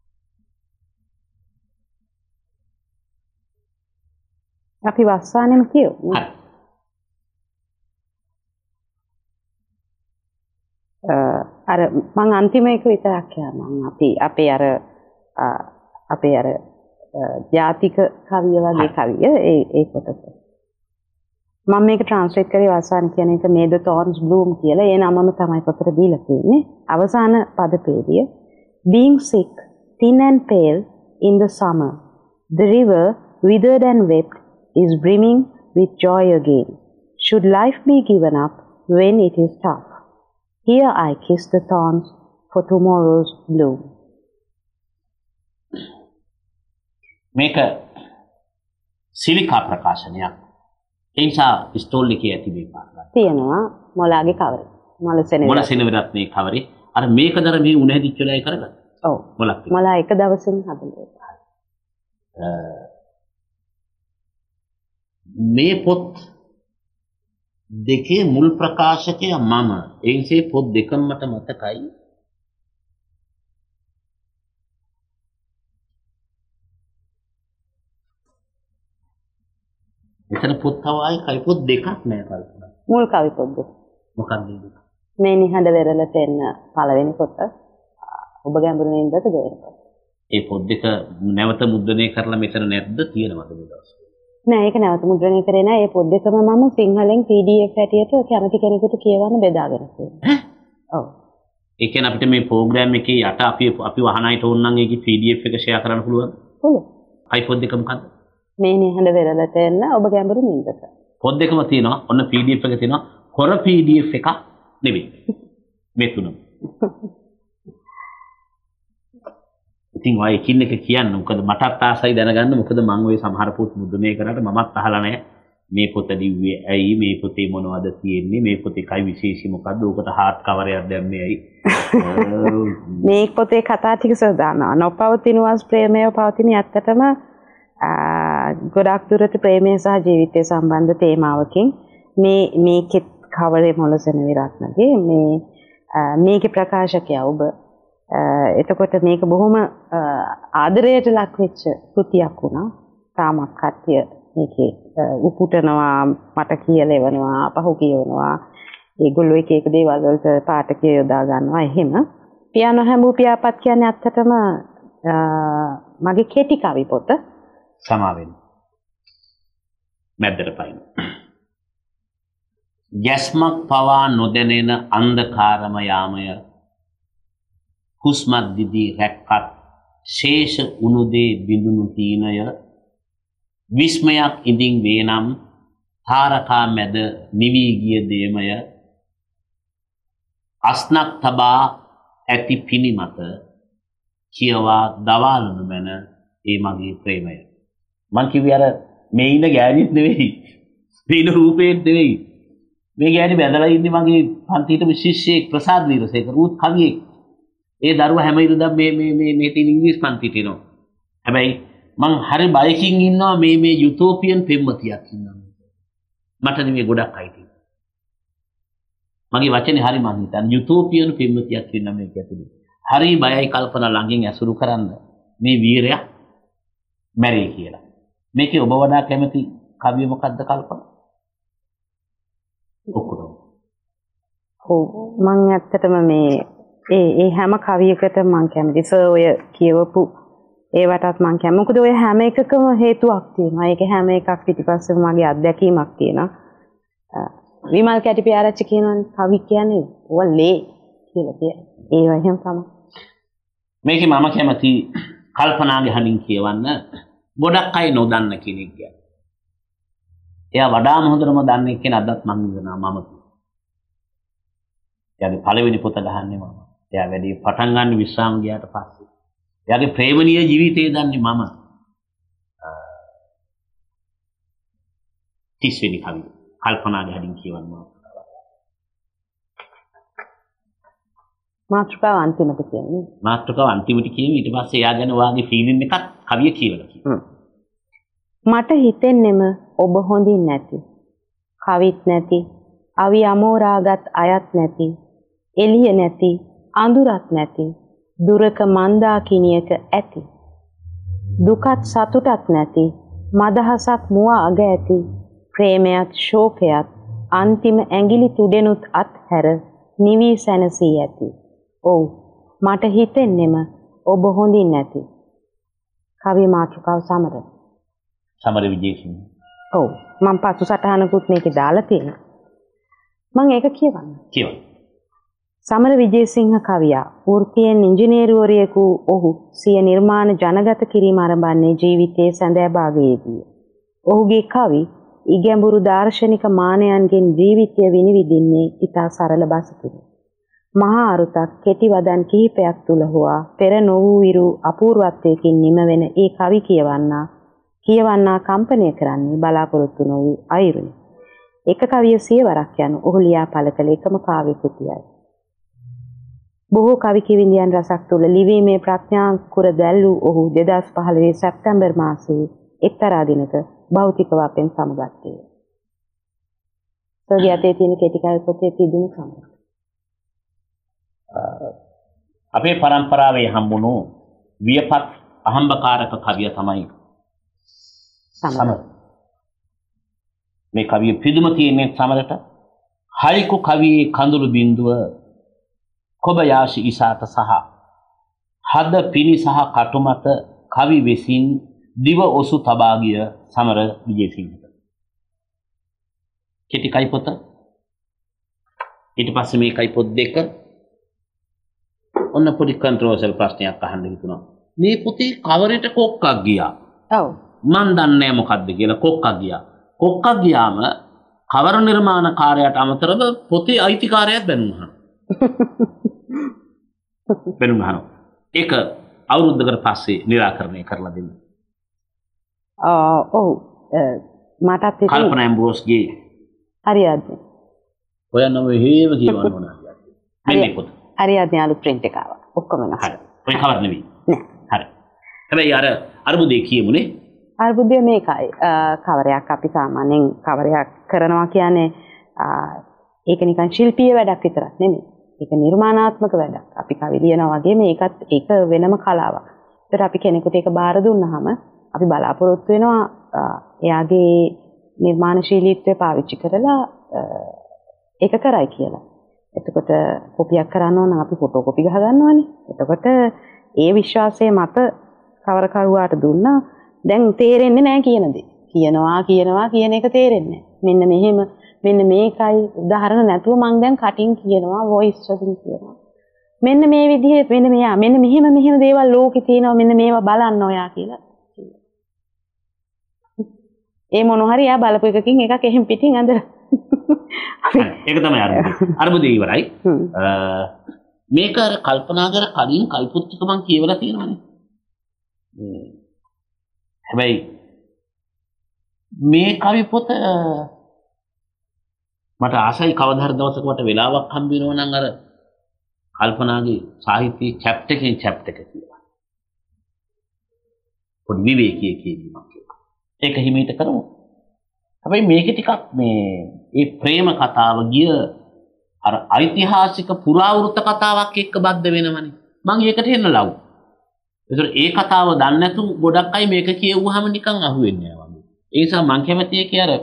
අපි වස්සානේම කියමු. අර මම අන්තිම එක විතරක් කියන්නම්. අපි අපේ අර අපේ අර ජාතික කවිය වගේ කවිය ඒ ඒ කොටස. මම මේක ට්‍රාන්ස්ලේට් කරේ වස්සාන කියන එක May the Thorns Bloom කියලා. ඒ නමම තමයි පොතට දීලා තියෙන්නේ. අවසාන පදපේළිය Being sick, thin and pale in the summer, the river, withered and wept, is brimming with joy again. Should life be given up when it is tough? Here I kiss the thorns for tomorrow's bloom. මේක සිලිකා ප්‍රකාශනයක්. ඒ නිසා පිස්තෝල් එකේ ඇති මේ පාඩම තියෙනවා මොලාගේ කවරේ. මොල සෙනෙවිරත්න. මොල සෙනෙවිරත්නේ කවරේ. අර මේකදර මේ උණ හැදිච්ච වෙලාවේ කරගත්තා. ඔව්. මොලක්. මොලා එක දවසින් හදලා. මේ පොත් දෙකේ මුල් ප්‍රකාශකයා මම. ඒ නිසා පොත් දෙකම මට මතකයි. එතන පොත් තවයි කවි පොත් දෙකක් නෑ කල්පනා. මුල් කවි පොත් දෙක. මොකක්ද ඒක? මේ නිහඬ වෙරළට එන්න පළවෙනි පොත. ඔබ ගැඹුරින් ඉඳලා දෙවෙනි පොත. ඒ පොත් දෙක නැවත මුද්‍රණය කරලා මෙතන නැද්ද තියෙනවද මේ දවස්වල? නෑ ඒක නැවත මුද්‍රණය කරේ නෑ. ඒ පොත් දෙකම මම සිංහලෙන් P D F හැටියට කැමති කෙනෙකුට කියවන්න බෙදාගෙන තියෙනවා. ඔව්. ඒ කියන්නේ අපිට මේ ප්‍රෝග්‍රෑම් එකේ යට අපි අපි වහනයිට ඕන නම් ඒකේ P D F එක ෂෙයා කරන්න පුළුවන්ද? පුළුවන්. අයි පොත් දෙක මොකක්ද? මේ නිහඬ වෙරළට එන්න ඔබ ගැඹුරින් ඉඳලා. පොත් දෙකම තියෙනවා. ඔන්න P D F එක තියෙනවා. කොර P D F එකක් නෙවෙයි. මේ තුනම. ඉතින් ඔය එකින් එක කියන්න මොකද මටත් ආසයි දැනගන්න මොකද මම ওই සමහර පොත් මුද්‍රණය කරාට මමත් අහලා නැහැ මේ පොත දිව්වේ ඇයි මේ පොතේ මොනවද තියෙන්නේ මේ පොතේ කයි විශේෂයි මොකද්ද ඕකට හાર્ඩ් කවර් එකක් දැම්මේ ඇයි මේ පොතේ කතා ටික සදානවා නොපවතිනවස් ප්‍රේමය පවතින ඇත්තටම ගොඩක් දුරට ප්‍රේමය සහ ජීවිතය සම්බන්ධ තේමාවකින් මේ මේකෙත් කවරේ මොළසන විරත්නගේ මේ මේකේ ප්‍රකාශකයා ඔබ එතකොට මේක බොහොම ආදරයට ලක් වෙච්ච කෘතියක් වුණා. තාමත් කට්ටිය මේකේ උපුටනවා මට කියලා එවනවා පහු කියවනවා. ඒගොල්ලෝ එක එක දේවල් වලට පාඨකය යොදා ගන්නවා. එහෙම පියානෝ හැඹු පියාපත් කියන්නේ ඇත්තටම මගේ කෙටි කවි පොත. සමාවෙන්න. මැද්දට පයින්. ගැස්මක් පවා නොදැනෙන අන්ධකාරම යාමය හුස්මක් දිදී රැක්කත් ශේෂ උනුදේ බිඳුණු තීනය විස්මයක් ඉදින් වේනම් තාරකා මැද නිවී ගිය දේමය අස්නක් තබා ඇති පිනිමත කියවා දවාලනු මැන ඒ මගේ ප්‍රේමය. මං කිව්වේ අර මේ ඉන්න ගෑණිත් නෙවෙයි මේ ඉන්න රූපේත් නෙවෙයි මේ ගෑණි බැඳලා ඉන්නේ මගේ පන්තියේම ශිෂ්‍යයෙක් ප්‍රසාද් වීරසේකර ඌත් කවියෙක්. ඒ දරුවා හැම ඉරිදා මේ මේ මේ මේ තියෙන ඉංග්‍රීසි පන්තියට එනවා. හැබැයි මං හරි බයකින් ඉන්නවා මේ මේ යුටෝපියන් පෙම්වතියක් ඉන්නවා. මට නෙමෙයි ගොඩක් අයිති. මගේ වචනේ හරි මං හිතන්නේ යුටෝපියන් පෙම්වතියක් ඉන්නවා මේක ඇතුලේ. හරි බයයි කල්පනා ළඟින් ඇසුරු කරන්න මේ වීරයා මැරෙයි කියලා. මේකේ ඔබ වඩා කැමති කවිය මොකද්ද කල්පනා? ඔක්කොම. ඔව් මං ඇත්තටම මේ ඒ ඒ හැම කවියකටම මං කැමති. සර් ඔය කියවපු ඒවටත් මං කැමති. මොකද ඔය හැම එකකම හේතුවක් තියෙනවා. ඒක හැම එකක් පිටිපස්සෙම මගේ අත්දැකීමක් තියෙනවා. විමල් කැටිපිආරච්චි කියනවනේ කවි කියන්නේ ඔවලේ කියලා කියන්නේ. ඒ වගේම තමයි. මේකේ මම කැමති කල්පනාගේ හඬින් කියවන්න ගොඩක් අය නොදන්න කෙනෙක් ගැන. එයා වඩාම හොඳටම දන්න එක්කෙන අදත් මම කියනවා මම. එයාගේ පළවෙනි පොත ගහන්නේ මම. එයා වැඩි පටන් ගන්න විශ්‍රාම ගියාට පස්සේ. එයාගේ ප්‍රේමණීය ජීවිතය දන්නේ මම. තිස් වෙනි කවිය. කල්පනාගේ හඬින් කියවන්න මම. මාතෘකාව අන්තිමට කියන්නේ. මාතෘකාව අන්තිමට කියන්නේ ඊට පස්සේ එයා ගැන ඔයාගේ ෆීලින් එකක් කවිය කියවලා කියනවා. මට හිතෙන්නෙම ඔබ හොඳින් නැති. කවිත් නැති. අවි අමෝරාගත් අයත් නැති. එළිය නැති. අඳුරත් නැති. දුරක මන්දාකිනියක ඇති. දුකත් සතුටත් නැති. මදහසක් මුව අග ඇති. ප්‍රේමයත් ශෝකයත් අන්තිම ඇඟිලි තුඩෙනුත් අත්හැර නිවී සැනසී ඇති. ඔව් මට හිතෙන්නෙම ඔබ හොඳින් නැති. කවි මාතෘකාව සමර. සමර විජේසිංහ. ඔව් මම පසු සටහනකුත් මේකේ දාලා තියෙනවා. මම ඒක කියවන්න. කියවන්න. සමර විජේසිංහ කවියා වෘත්තියෙන් ඉංජිනේරුවරයෙකු ඔහු සිය නිර්මාණ ජනගත කිරීම ආරම්භන්නේ ජීවිතයේ සැඳෑ භාගයේදී. ඔහුගේ කවි ඉගැඹුරු දාර්ශනික මානයන්ගෙන් ජීවිතය විනිවිදින්නේ ඉතා සරල බසකින්. මහා අරුතක් කෙටි වදන් කිහිපයක් තුල හොවා පෙර නොවූ විරු අපූර්වත්වයකින් නිමවෙන ඒ කවි කියවන්නා කියවන්නා කම්පණය කරන්නේ බලාපොරොත්තු නොවූ අයුරුනි. එක කවිය සියවරක් යනු ඔහු ලියා පළ කළ එකම කාව්‍ය කෘතියයි. බොහෝ කවි කිවිඳියන් රසක් තුල ලිවීමේ ප්‍රඥාංකුර දැල්වූ ඔහු දෙදහස් පහළොව සැප්තැම්බර් මාසයේ එක්තරා දිනක භෞතිකව අපෙන් සමුගත්තේ. සෝගේ අතේ තියෙන කෙටි කවි පොතේ තිබුණු සමය. අපේ පරම්පරාවේ හම්බුණු වියපත් අහම්බකාරක කවිය තමයි සමර. මේ කවිය පිදුම තියෙන්නේ සමරට. හයිකු කවියේ කඳුළු බිඳුව කොබයාෂි ඉසాత සහ හද පිනි සහ කටුමත කවි වෙසින් දිව ඔසු තබා ගිය සමර විජේසිංහට. කෙටි කයි පොත. ඊට පස්සේ මේ කයි පොත් දෙක ඔන්න පොඩි කන්ට්‍රෝවර්ෂල් ප්‍රශ්නයක් අහන්න හිතුණා. මේ පොතේ කවරේට කොක්කක් ගියා. ඔව්. මන් දන්නේ නැහැ මොකද්ද කියලා කොක්කක් ගියා. කොක්කක් ගියාම කවර නිර්මාණකාරයාට අමතරව පොතේ අයිතිකාරයාත් බැනුම් බැනුම් අහනවා. ඒක අවුරුද්දකට පස්සේ निराකරණය කරලා දෙන්න. ආ ඔව් මටත් ඒක කල්පනා ඇම්බ්‍රෝස්ගේ හරියද? ඔයන්නම හේම කියවන්න ඕන. මෙන්න පොත. හරියද යාළු print එක ආවා. ඔක්කොම නෑ. හරි. ඔය කවර නෙවෙයි. නෑ. හරි. හැබැයි අර අරමුදේ කියමුනේ. අර්බුදය මේකයි. කවරයක් අපි සාමාන්‍යයෙන් කවරයක් කරනවා කියන්නේ ඒක නිකන් ශිල්පීය වැඩක් විතරක් නෙමෙයි. ඒක නිර්මාණාත්මක වැඩක්. අපි කවි ලියනවා වගේ මේකත් ඒක වෙනම කලාවක්. ඒතර අපි කෙනෙකුට ඒක බාර දුන්නාම අපි බලාපොරොත්තු වෙනවා එයාගේ නිර්මාණශීලීත්වය පාවිච්චි කරලා ඒක කරයි කියලා. එතකොට කොපියක් කරන්න ඕන අපි ෆොටෝ කොපි ගහ ගන්නවානේ. එතකොට ඒ විශ්වාසය මත කවරකරුවාට දුන්නා දැන් තේරෙන්නේ නැහැ කියන දේ. කියනවා කියනවා කියන එක තේරෙන්නේ නැහැ. මෙන්න මෙහෙම මෙන්න මේකයි උදාහරණ නැතුව මම දැන් කටින් කියනවා වොයිස් වලින් කියනවා. මෙන්න මේ විදිහේ මෙන්න මෙයා මෙන්න මෙහෙම මෙහෙම දේවල් ලෝකේ තියෙනවා මෙන්න මේවා බලන්න ඔයා කියලා. ඒ මොන හරි යා බලපු එකකින් එකක් එහෙම් පිටින් අඳලා. ඒක තමයි අර්බුදය. අර්බුදය ඉවරයි. මේක අර කල්පනා කර කලින් කල්පුත් ටික මම කියවලා තියෙනවානේ. හැබැයි මේ කවි පොත මට ආසයි කවදා හරි දවසක මට වෙලාවක් හම්බ වෙනවා නම් අර කල්පනාගේ සාහිත්‍ය චැප්ටර් එකකින් චැප්ටර් එක කියලා. පොඩි විවේකී කියනවා කියලා. ඒක හිමීට කරමු. හැබැයි මේක ටිකක් මේ ඒ ප්‍රේම කතාව ගිය අර ඓතිහාසික පුරාවෘත්ත කතාවක් එක්ක බද්ධ වෙනවනේ. මම ඒකට එන්න ලව්. ඒතර ඒ කතාව දන්නේ නැතු ගොඩක් අය මේක කියවුවාම නිකන් අහුවෙන්නේ නැහැ වගේ. ඒ නිසා මම කැමති එකේ අර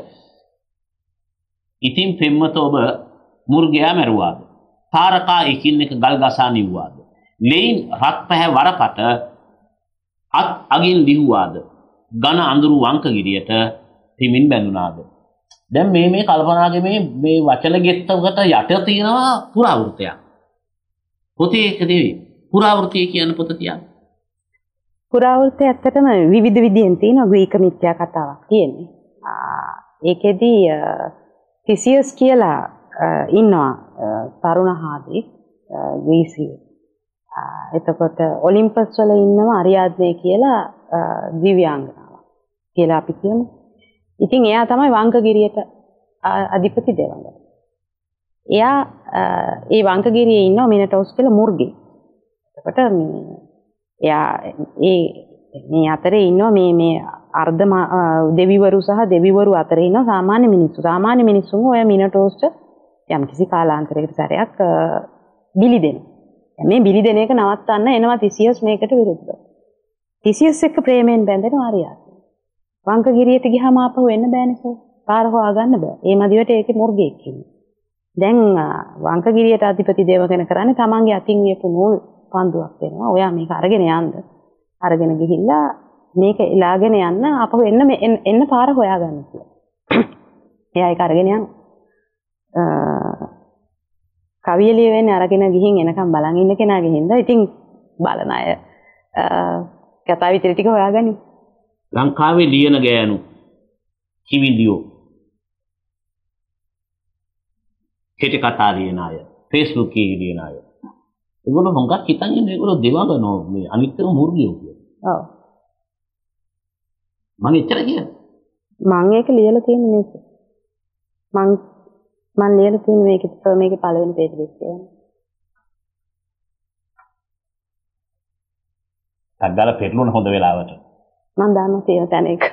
ඉතින් පෙම්මත ඔබ මුර්ගයා මැරුවාද? තාරකා එකින් එක ගල් ගසා නිව්වාද? ලෙයින් රත් පැහැ වරපට අත් අගින් දිහුවාද? ඝන අඳුරු වංකගිරියට තිමින් බැඳුනාද? දැන් මේ මේ කල්පනාගේ මේ මේ වචන ගෙත්තකට යට තියෙනවා පුරාවෘතයක්. පොතේ එකදී පුරාවෘතය කියන පොත තියන්නේ. පුරාවෘතය ඇත්තටම විවිධ විදිහෙන් තියෙනවා. ග්‍රීක මිත්‍යා කතාවක් තියෙන්නේ. ඒකෙදී තිසියස් කියලා ඉන්නවා තරුණ හාදි ග්‍රීසියේ. එතකොට ඔලිම්පස් වල ඉන්නවා අරියාද්නේ කියලා දිව්‍යාංගනාවක් කියලා අපි කියමු. ඉතින් එයා තමයි වංකගිරියට අධිපති දෙවඟ. එයා ඒ වංකගිරියේ ඉන්නවා මිනටෝස් කියලා මුර්ගෙ. එතකොට එයා ඒ මේ අතරේ ඉන්නවා මේ මේ අර්ධ දෙවිවරු සහ දෙවිවරු අතරේ ඉන්නවා සාමාන්‍ය මිනිස්සු. සාමාන්‍ය මිනිස්සුන් ඔය මිනටෝස්ට යම් කිසි කාලාන්තරයකට සැරයක් බිලි දෙනවා. මේ බිලි දෙන එක නවත්තන්න එනවා තිසියස් මේකට විරුද්ධව. තිසියස් එක්ක ප්‍රේමයෙන් බැඳෙනවා අරියාත්. වංකගිරියට ගියාම ආපහු එන්න බෑනේ සර්. පාර හොයාගන්න බෑ. ඒ මදිවට ඒකේ මුර්ගෙක් ඉන්නේ. දැන් වංකගිරියට අධිපති දේවගෙන කරන්නේ තමන්ගේ අතින් වියපු නූල් පන්දුවක් වෙනවා. ඔයා මේක අරගෙන යන්න. අරගෙන ගිහිල්ලා මේක එලාගෙන යන්න ආපහු එන්න එන්න පාර හොයාගන්න කියලා. එයා ඒක අරගෙන යනවා. කවියලිය වෙන්නේ අරගෙන ගිහින් එනකම් බලන් ඉන්න කෙනාගේ හින්දා ඉතින් බලන අය කතා විතර ටික හොයාගනි. ලංකාවේ ලියන ගෑනු කිවිලියෝ කෙටි කතා ලියන අය Facebook එකේ ලියන අය ඒගොල්ලෝ හොඟක් හිතන් ඉන්නේ ඒගොල්ලෝ දෙවඟනෝ මේ අනිත්‍යම මුර්ගියෝ කියලා. ඔව්. මම එච්චර කියන්නේ. මම ඒක ලියලා තියෙන මේක. මම මම ලියලා තියෙන මේක මේකේ පළවෙනි පේජ් එක කියන්නේ. අද්දාලා පෙරළුන හොඳ වෙලාවට. මම දන්නවා තියෙන තැන එක.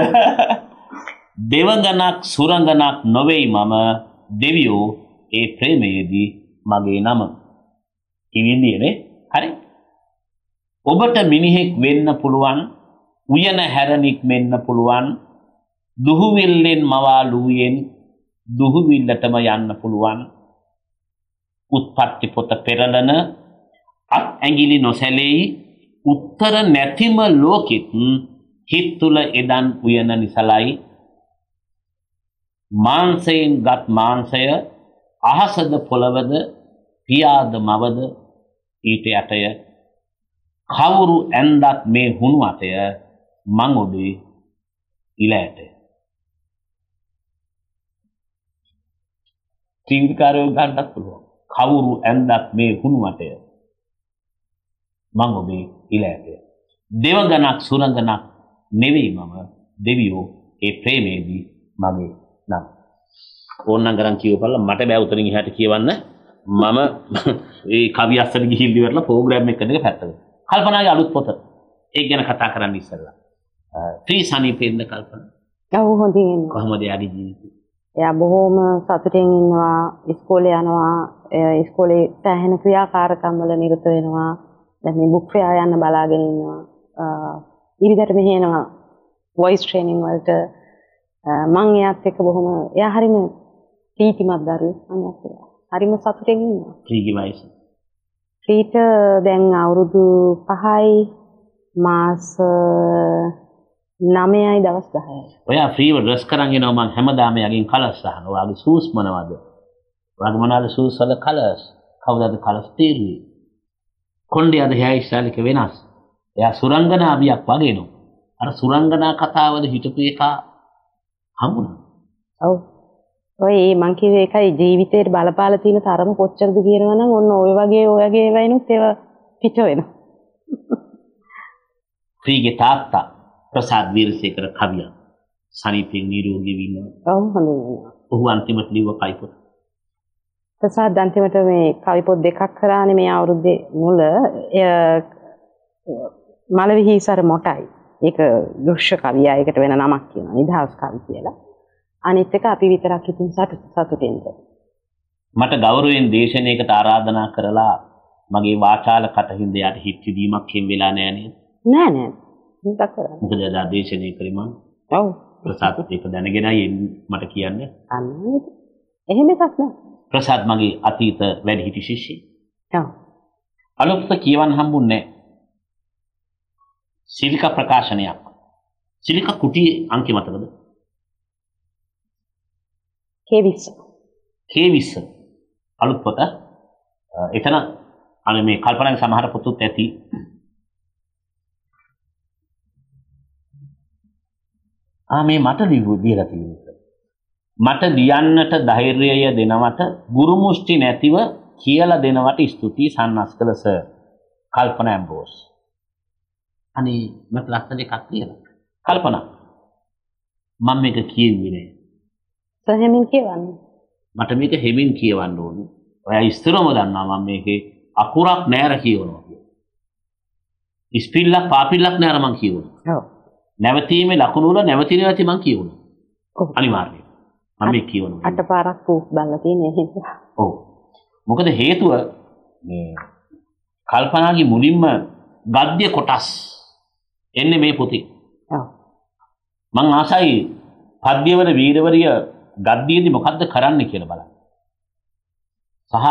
දෙවඟනක් සුරංගනක් නොවේයි මම දෙවියෝ ඒ ප්‍රේමයේදී මගේ නම. කිවිඳියනේ හරි. ඔබට මිනිහෙක් වෙන්න පුළුවන් උයන හැරණික් මෙන්න පුළුවන් දුහුවිල්ලෙන් මවාලුයෙන් දුහුවිල්ලටම යන්න පුළුවන් උත්පත්ති පොත පෙරලන අත් ඇඟිලි නොසැලෙයි උත්තර නැතිම ලෝකෙත් හිත් තුල එදන් උයන නිසලයි මාංශයෙන් ගත් මාංශය අහසද පොළවද පියාද මවද ඊට යටය කවුරු ඇන්දත් මේ හුණු අතය මං ඔබේ ඉලයට තීව්‍රකාරයෝ ගන්නත් පුළුවන් කවුරු ඇන්දත් මේ හුණු අතය මං ඔබේ ඉලයට දෙවඟනක් සුරංගනක් නෙවෙයි මම දෙවියෝ ඒ ප්‍රේමේදී මගේ නම් ඕනනම් ගරන් කියවපල්ලා මට බෑ උතනින් එහාට කියවන්න මම ඒ කවි අස්සට ගිහිල්ලා ඉවරලා ප්‍රෝග්‍රෑම් එක කරන එක පැත්තකට කල්පනාගේ අලුත් පොත ඒක ගැන කතා කරන්න ඉස්සෙල්ලා ෆ්‍රී සනීපෙන්ද කල්පනා. ඔව් හොඳින් ඉන්නවා. කොහොමද යාගේ ජීවිතේ? එයා බොහොම සතුටින් ඉන්නවා. ඉස්කෝලේ යනවා. ඉස්කෝලේ සෑහෙන ක්‍රියාකාරකම් වල නිරත වෙනවා. දැන් මේ බුක් ෆෙයාර් යන්න බලාගෙන ඉන්නවා. ඉරිදට මෙහෙ එනවා. වොයිස් ට්‍රේනින් වලට මම එයාත් එක්ක බොහොම එයා හරිම ප්‍රීතිමත් දරුවෙක්. මම හරිම සතුටින් ඉන්නවා. ෆ්‍රීගේ වයස? ෆ්‍රීට දැන් අවුරුදු පහයි මාස නවයයි දවස් දහයයි. ඔයා ෆ්‍රීව ඩ්‍රෙස් කරන් එනවා මම හැමදාම යකින් කලර්ස් අහනවා. ඔයාගේ සූස් මොනවද? ඔයාගේ මොනවාද සූස් වල කලර්ස්? කවුදද කලර්ස් තීරුවේ? කොණ්ඩේද හෑර් ස්ටයිල් එක වෙනස්. එයා සුරංගනාවියක් වගේ නෝ. අර සුරංගනා කතාවල හිටපු එක හම්බුණා. ඔව්. ඔය මං කිව්වේ ඒකයි ජීවිතේට බලපාලා තියෙන තරම කොච්චරද කියනවා නම් ඔන්න ඔය වගේ ඔයගේ ඒවයිනුත් ඒව පිට වෙනවා. ෆ්‍රීගේ තාත්තා ප්‍රසාද් වීරසේකර කවියා සනීපෙන් නිරෝගී වෙනවා. ඔව් හොඳයි වෙනවා. ඔහු අන්තිමට ලිව්ව කවි පොත. ප්‍රසාද් අන්තිමට මේ කවි පොත් දෙකක් කරානේ මේ අවුරුද්දේ මුල. මලවිහිසර මොටයි. ඒක දෘශ්‍ය කවියා. ඒකට වෙන නමක් කියනවා. නිදහස් කවි කියලා. අනිත් එක අපි විතරක් ඉතින් සතුටින්ද. මට ගෞරවයෙන් දේශනයකට ආරාධනා කරලා මගේ වාචාල කටින්ද යට හිත් විදීමක් හිම් වෙලා නෑ නේද? නෑ නෑ. මේක කරා. මොකද දා දේශනය කරේ මම. ඔව්. ප්‍රසාද් ඒක දැනගෙනයි මට කියන්නේ. අන්න එහෙම එකක් නෑ. ප්‍රසාද් මගේ අතීත වැඩිහිටි ශිෂ්‍යයෙක්. ඔව්. අලුත්ව කියවන්න හම්බුන්නේ නෑ. සිලිකා ප්‍රකාශනයක්. සිලිකා කුටියේ අංකෙ මතකද? කේ විස්ස. කේ විස්ස. අලුත් පොත. එතන අනේ මේ කල්පනාගේ සමහර පොතුත් ඇති. ආ මේ මට ලිව්ව දීලා තියෙනවා. මට ලියන්නට ධෛර්යය දෙනවට ගුරු මුස්ටි නැතිව කියලා දෙනවට ස්තුතියි සන්නස්කල සර්. කල්පනා ඇම්බෝස්. අනේ මට ලස්සන එකක් කියලා. කල්පනා. මම මේක කියෙන්නේ නෑ. සහෙමින් කියවන්නේ. මට මේක හෙමින් කියවන්න ඕනේ. ඔයා ඉස්තරම දන්නවා මම මේකේ අකුරක් නෑර කියවනවා කියලා. ඉස්පිල්ලක් පාපිල්ලක් නෑර මං කියවනවා. ඔව්. නැවතීමේ ලකුණු වල නැවතින නැති මං කියවනවා. ඔව්. අනිවාර්යයෙන්. මම මේක කියවනවා. අටපාරක් පූක් බලලා තියෙන නිසා. ඔව්. මොකද හේතුව මේ කල්පනාගේ මුලින්ම ගද්‍ය කොටස් එන්නේ මේ පොතේ. ඔව්. මං ආසයි පද්‍යවල වීරවරිය ගද්දියේදී මොකද්ද කරන්න කියලා බලන්න. සහ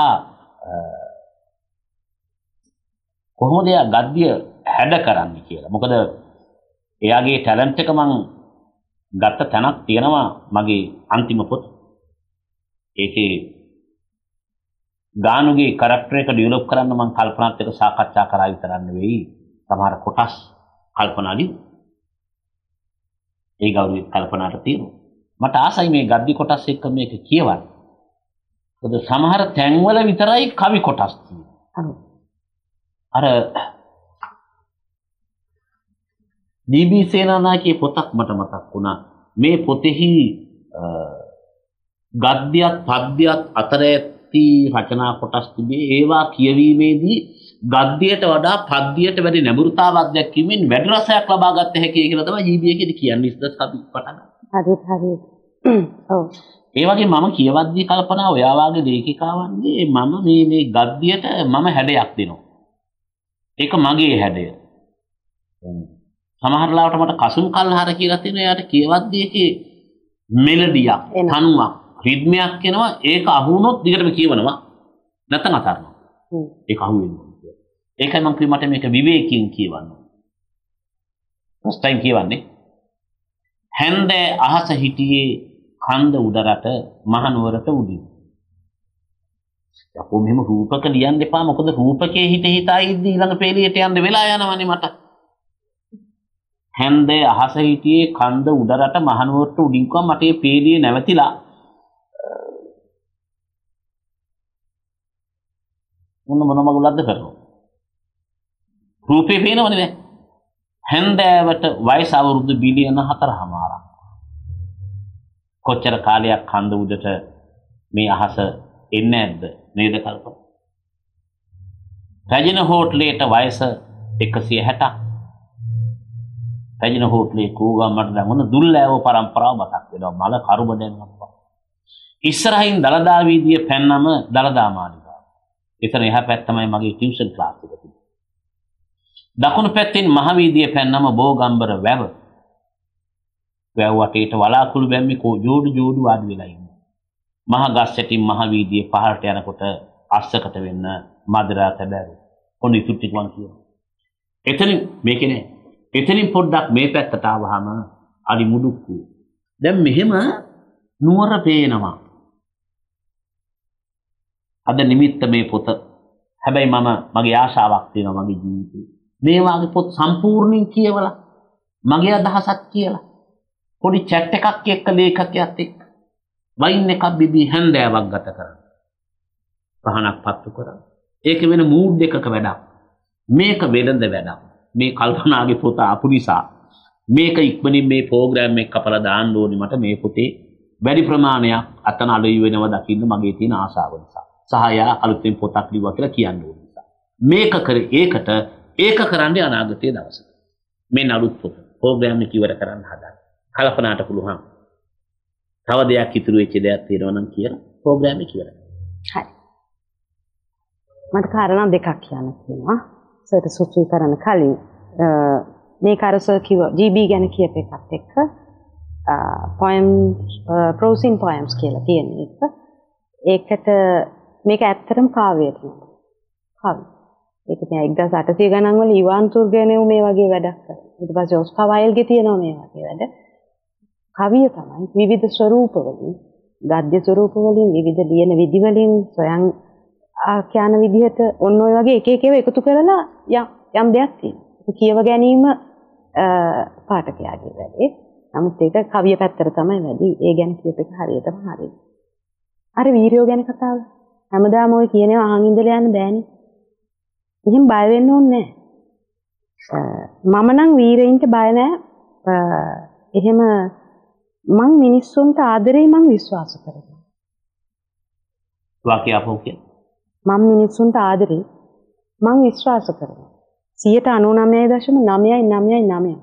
කොහොමද එයා ගද්‍ය හැඩ කරන්නේ කියලා. මොකද එයාගේ ටැලන්ට් එක මං ගත්ත තැනක් තියෙනවා මගේ අන්තිම පොත. ඒකේ ගානුගේ කැරක්ටර් එක ඩෙවලොප් කරන්න මං කල්පනාත් එක්ක සාකච්ඡා කරා විතරක් නෙවෙයි සමහර කොටස් කල්පනාදී ඒ ගෞරවය කල්පනාට තියෙනවා. මට ආසයි මේ ගද්දි කොටස් එක්ක මේක කියවන්න. මොකද සමහර තැන්වල විතරයි කවි කොටස් තියෙන්නේ. අර ඩී.බී. සේනානායකගේ පොතක් මට මතක් වුණා. මේ පොතෙහි ගද්‍යත් පද්‍යත් අතර ඇති රචනා කොටස් තිබේ. ඒවා කියවීමේදී ගද්‍යයට වඩා පද්‍යයට වැඩි නැඹුරුතාවක් දැක්වීමෙන් වැඩි රසයක් ලබා ගන්න හැකියි කියලා තමයි ජී.බී. එකේදී කියන්නේ. ඉස්සස් අපි පටන් ගන්න. හරියට හරියට. ඔව්. ඒ වගේ මම කියවද්දී කල්පනා ඔයා වාගේ ලේඛිකාවන්ගේ මම මේ මේ ගද්‍යයට මම හැඩයක් දෙනවා. ඒක මගේ හැඩය. සමහර ලාවට මට කසුම් කල්හර කියලා තියෙනවා. එයාට කියවද්දී ඒකේ මෙලඩියක්, තනුවක්, රිද්මයක් එනවා. ඒක අහු වුණොත් දිගටම කියවනවා. නැත්නම් අතාරිනවා. හ්ම්. ඒක අහු වෙනවා. ඒකයි මම කිව්වේ මට මේක විවේකයෙන් කියවන්න. ෆස්ට් ටයිම් කියවන්නේ. හැන්දෑ අහස හිටියේ කන්ද උඩරට මහනුවරට උඩින්. අපෝ මෙහෙම රූපක ලියන්න එපා. මොකද රූපකේ හිත හිතා ඉද්දි ඊළඟ පේලියට යන්න වෙලා යනවනේ මට. හැන්දෑ අහස හිටියේ කන්ද උඩරට මහනුවරට උඩින් කම මට මේ පේලිය නැවතිලා මොන මොන මගුලක්ද කරනවා. රූපේ පේනවනේ දැන්. හැන්දෑවට වයස අවුරුදු බිලියන හතරමාරක්. කොච්චර කාලයක් කන්ද උඩට මේ අහස එන්නේ නැද්ද නේද කල්පනා? රජින හෝට්ලේට වයස එකසිය හැටක්. පැජින හෝටලේ කෝගම් මට දැන් මොන දුල්ලෑව පරම්පරාව මතක් වෙනවා. මල කරුබඩෙන් අප්පා. ඉස්සරහින් දලදා වීදිය පැන්නම දලදා මාලිගාව. එතන එහා පැත්ත තමයි මගේ ටියුෂන් ක්ලාස් එක තිබුණේ. දකුණු පැත්තෙන් මහවීදිය පැන්නම බෝගම්බර වැව. වැව වටේට වලාකුළු බැම්මේ කෝ ජෝඩු ජෝඩු වාඩි වෙලා ඉන්නවා. මහ ගස් ඇටින් මහවීදියේ පහළට යනකොට අස්සකට වෙන්න මදරා තැබෑරු. කොණ්ඩි සුට්ටික් වන් කියනවා. එතනින් මේකේ නෑ. එතනින් පොඩ්ඩක් මේ පැත්තට ආවහම අලි මුඩුක්කු. දැන් මෙහෙම නුවර පේනවා. අද නිමිත්ත මේ පොත. හැබැයි මම මගේ ආශාවක් තියෙනවා මගේ ජීවිතේ. මේ වාගේ පොත් සම්පූර්ණයෙන් කියවලා මගේ අදහසක් කියලා. පොඩි chat එකක් එක්ක ලේඛකයාත් එක්ක වයින් එකක් බිබී හැන්දෑවක් ගත කරන්න. පහනක් පත්තු කරන්න. ඒක වෙන මූඩ් එකක වැඩක්. මේක වෙනද වැඩක්. මේ කල්පනාගේ පොත ආපු නිසා මේක ඉක්මනින් මේ ප්‍රෝග්‍රෑම් එක කපලා දාන්න ඕනේ මට මේ පොතේ වැඩි ප්‍රමාණයක් අතන අලුයි වෙනවා දකින්න මගේ තියෙන ආශාව නිසා. සහ යා අලුතෙන් පොතක් ලිව්වා කියලා කියන්න ඕන නිසා. මේක කරේ ඒකට ඒක කරන්නේ අනාගතයේ දවසක. මේ නළුත් පොත ප්‍රෝග්‍රෑම් එක ඉවර කරන්න හදා. කල්පනාට පුළුවන්. තව දෙයක් ඉතුරු වෙච්ච දෙයක් තියෙනවා නම් කියලා ප්‍රෝග්‍රෑම් එක ඉවර කරන්න. හරි. මට කාරණා දෙකක් කියන්න තියෙනවා. සර්ට සුචි කරන්න කලින් මේ කාරසර් කිව්ව ජී බී ගැන කියප එකත් එක්ක poems prose poems කියලා තියෙන එක. ඒකට මේක ඇත්තටම කාව්‍යයක් නෙවෙයි. කාව්‍ය. ඒක තමයි එක්දාස් අටසිය ගණන් වල ඉවාන් තුර්ගෙනෙව් මේ වගේ වැඩක් කරා. ඊට පස්සේ ඔස්කා වයිල්ගේ තියෙනවා මේ වගේ වැඩ. කවිය තමයි විවිධ ස්වරූප වලින්, ගද්‍ය ස්වරූප වලින්, විවිධ ලියන විදි වලින් සොයන් ආඛ්‍යාන විදිහට ඔන්න ඔය වගේ එක එක ඒවා එකතු කරලා යම් යම් දෙයක් තියෙනවා. ඒක කියව ගැනීම පාඨකයාගේ වැඩේ. නමුත් ඒක කවිය පැත්තට තමයි වැඩි. ඒ ගැන කියප එක හරියටම හරියි. අර වීරයෝ ගැන කතාව. හැමදාම ඔය කියනවා අහන් ඉඳලා යන්න බෑනේ. එහෙනම් බය වෙන්න ඕනේ නැහැ. මම නම් වීරයින්ට බය නැහැ. එහෙම මං මිනිස්සුන්ට ආදරේ මං විශ්වාස කරනවා. වාක්‍ය අපෝකේ. මම මිනිස්සුන්ට ආදරේ මං විශ්වාස කරනවා. සියයට අනූනවය දශම නවයයි නවයයි නවයයි.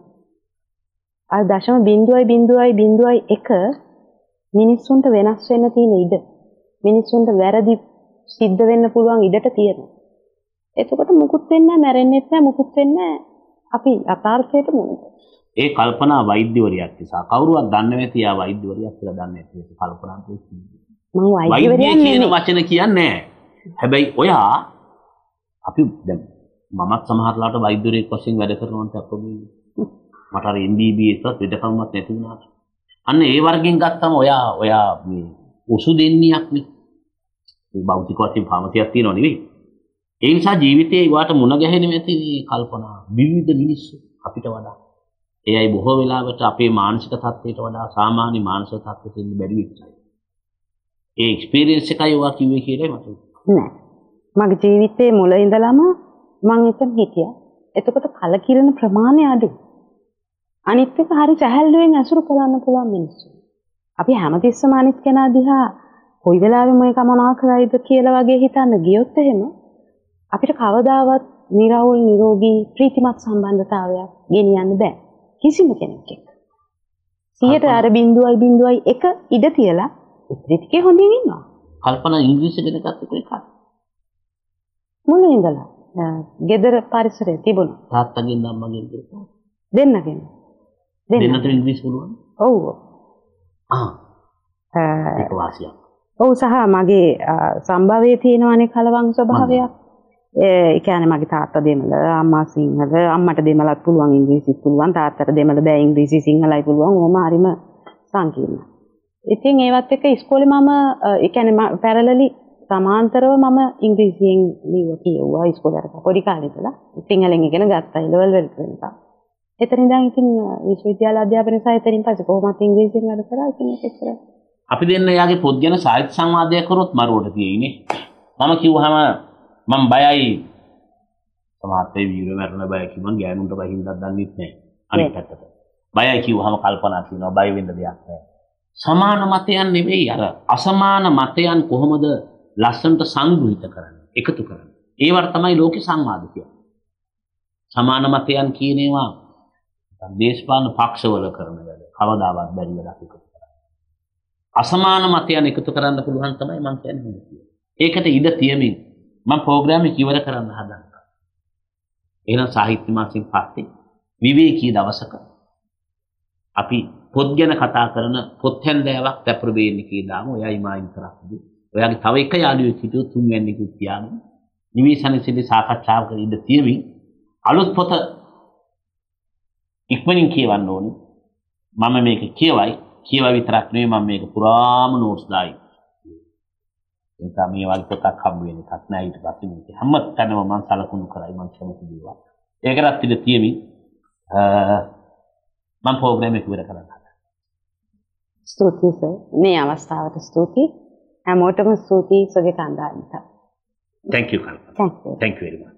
අර දශම බිංදුවයි බිංදුවයි බිංදුවයි එක මිනිස්සුන්ට වෙනස් වෙන්න තියෙන ඉඩ. මිනිස්සුන්ට වැරදි සිද්ධ වෙන්න පුළුවන් ඉඩට තියෙනවා. එතකොට මුකුත් වෙන්නේ නැහැ, මැරෙන්නෙත් නැහැ, මුකුත් වෙන්නේ නැහැ. අපි අපාර්ථයට මුහුණ. ඒ කල්පනා වෛද්‍යවරියක් නිසා කවුරුවත් දන්නේ නැති යා වෛද්‍යවරියක් කියලා දන්නේ නැති කල්පනා කරන්නේ. මම වෛද්‍යවරියක් කියන වචන කියන්නේ නැහැ. හැබැයි ඔයා අපි දැන් මමත් සමහරලාට වෛද්‍යවරයෙක් වශයෙන් වැඩ කරනවට අපොදී මට අර එම් බී බී එකත් වෙදකමවත් නැති වුණාට අන්න ඒ වර්ගෙන් ගත්තම ඔයා ඔයා මේ උසු දෙන්නියක් නේ. මේ භෞතික වශයෙන් භාමතියක් තියෙනව නෙවෙයි. ඒ නිසා ජීවිතේ ඊවට මුණ ගැහෙන්නේ නැති කල්පනා විවිධ මිනිස්සු අපිට වඩා. එයයි බොහෝ වෙලාවට අපේ මානසික තත්ත්වයට වඩා සාමාන්‍ය මානසික තත්ත්වෙට ඉන්න බැරි වෙච්චයි. ඒ එක්ස්පීරියන්ස් එකයි ඔයා කිව්වේ කියලා මට. නෑ. මගේ ජීවිතේ මුල ඉඳලම මම එතන හිටියා. එතකොට කලකිරෙන ප්‍රමාණය අඩු. අනිත් එක හරි සැහැල්ලුවෙන් අසුරු කරන්න පුළුවන් මිනිස්සු. අපි හැමතිස්සම අනිත් කෙනා දිහා කොයි වෙලාවෙ මේක මොනවා කරයිද කියලා වගේ හිතන්න ගියොත් එහෙම අපිට කවදාවත් නිරවුල් නිරෝගී ප්‍රීතිමත් සම්බන්ධතාවයක් ගෙනියන්න බෑ කිසිම කෙනෙක් එක්ක. සියයට අර බිංදුවයි බිංදුවයි එක ඉඩ තියලා ඉතිරිටිකේ හොඳින් ඉන්නවා. කල්පනා ඉංග්‍රීසි ගැන ගත්තොත් එකක්. මුලින් ඉඳලා ගෙදර පරිසරය තිබුණා. තාත්තගෙන් අම්මගෙන් දෙන්නා. දෙන්නගෙන්. දෙන්නට ඉංග්‍රීසි පුළුවන්? ඔව්. ආ. ඒක වාසියක්. ඔව් සහ මගේ සම්භවයේ තියෙනවනේ කලවම් ස්වභාවයක්. ඒ කියන්නේ මගේ තාත්තා දෙමළ, අම්මා සිංහල, අම්මට දෙමළත් පුළුවන් ඉංග්‍රීසිත් පුළුවන්, තාත්තට දෙමළ බෑ ඉංග්‍රීසි සිංහලයි පුළුවන්. ඕම හරිම සංකීර්ණයි. ඉතින් ඒවත් එක්ක ඉස්කෝලේ මම ඒ කියන්නේ පැරලලි සමාන්තරව මම ඉංග්‍රීසියෙන් ලියුව කිව්වා ඉස්කෝලේ කරා පොඩි කාලේ ඉඳලා. සිංහලෙන් ඉගෙන ගත්තා ලෙවල් වලට වෙනකම්. එතන ඉඳන් ඉතින් විශ්වවිද්‍යාල අධ්‍යාපනය සහ එතනින් පස්සේ කොහොමද ඉංග්‍රීසියෙන් වැඩ කරා ඉතින් ඒක එච්චර. අපි දෙන්න යාගේ පොත් ගැන සාහිත්‍ය සංවාදයක් කරොත් මරුවට තියෙන්නේ. මම කිව්වහම මම බයයි සමහරවිට වීර මරණ බය කිව්වම ගෑනුන්ට බහින්නක් දන්නෙත් නැහැ. අනිත් පැත්තට. බයයි කිව්වහම කල්පනා කරනවා බය වෙන්න දෙයක් නැහැ. සමාන මතයන් නෙවෙයි අර අසමාන මතයන් කොහොමද ලස්සනට සංග්‍රහිත කරන්නේ එකතු කරන්නේ. ඒවට තමයි ලෝකේ සංවාද කියන්නේ. සමාන මතයන් කියන ඒවා දේශපාලන පක්ෂවල කරන වැඩ කවදාවත් බැරි වැඩක් එකතු කරන්න. අසමාන මතයන් එකතු කරන්න පුළුවන් තමයි මම කියන්නේ. ඒකට ඉඩ තියමින් මම ප්‍රෝග්‍රෑම් එක ඉවර කරන්න හදනවා. එහෙනම් සාහිත්‍ය මාසෙන් පස්සේ විවේකී දවසක අපි පොත් ගැන කතා කරන පොත් හැන්දෑවක් තැපුරු බේන්නේ කියලා දාමු. එයයි මා ඉතරක්දී. ඔයාගේ තව එක යාළුවෙක් හිටියොත් තුන්වැන්නේ කිව්ව තියාගෙන නිවිසනසිලි සාකච්ඡාවක ඉඳ තියමින් අලුත් පොත ඉක්මනින් කියවන්න ඕනේ. මම මේක කියවයි. කියවා විතරක් නෙවෙයි මම මේක පුරාම නෝට්ස් දායි. එතන මේ වගේ පොතක් හම්බ වෙන එකක් නෑ ඊට පස්සේ මේක හැම තැනම මම සලකුණු කරයි මම කැමති දේවල්. ඒකටත් ඉඳ තියමින් මම ප්‍රෝග්‍රෑම් එක ඉවර කරන්න හදනවා. ස්තුතියි සර්. මේ අවස්ථාවට ස්තුතියි. හැමෝටම ස්තුතියි සගේ කණ්ඩායමට. Thank you, Kalpana. Thank you. Thank you very much.